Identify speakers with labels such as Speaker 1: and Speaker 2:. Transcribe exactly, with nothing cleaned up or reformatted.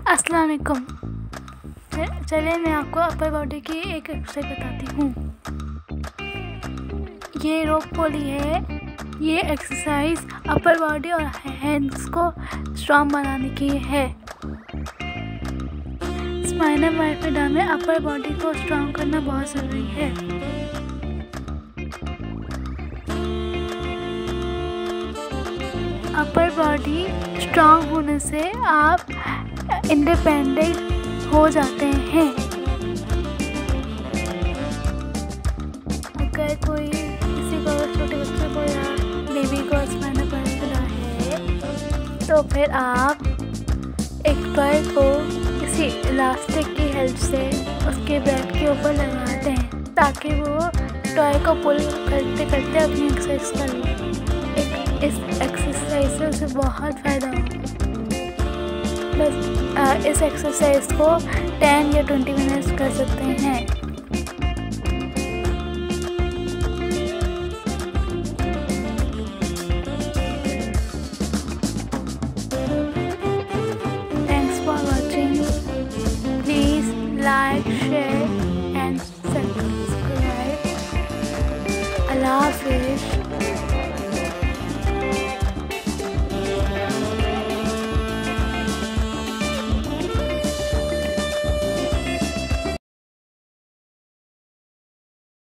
Speaker 1: अस्सलाम वालेकुम। चलिए मैं आपको अपर बॉडी की एक एक्सरसाइज बताती हूँ। ये रोप पुली है। ये एक्सरसाइज अपर बॉडी और हैंड्स को स्ट्रॉन्ग बनाने की है। स्पाइनल बाइफिडा में अपर बॉडी को स्ट्रॉन्ग करना बहुत ज़रूरी है। अपर बॉडी स्ट्रॉन्ग होने से आप इंडिपेंडेंट हो जाते हैं। अगर कोई किसी को छोटे बच्चे को या बेबी को स्पाइनल बाइफिडा है तो फिर आप एक टॉय को किसी इलास्टिक की हेल्प से उसके बैक के ऊपर लगा दें ताकि वो टॉय को पुल करते करते अपनी एक्सरसाइज कर ले। एक इस एक्सरसाइज से उसे बहुत फ़ायदा होगा। बस इस एक्सरसाइज को टेन या ट्वेंटी मिनट्स कर सकते हैं।